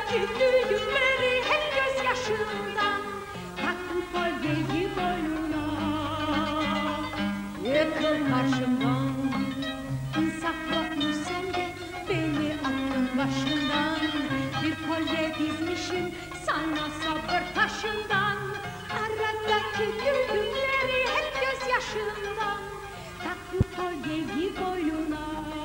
Aradaki düğümleri hep gözyaşından, taktım kolyeyi boynuna. Yıkıl karşımdan, insaf yok mu sende, beni attın başından. Bir kolye dizmişim sana sabır taşından. Aradaki düğümleri hep gözyaşından, taktım kolyeyi boynuna.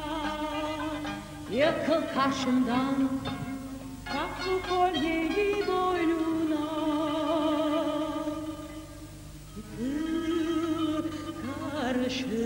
Yıkıl karşımdan, tak bu kolyeyi boynuna. Yıkıl karşımdan.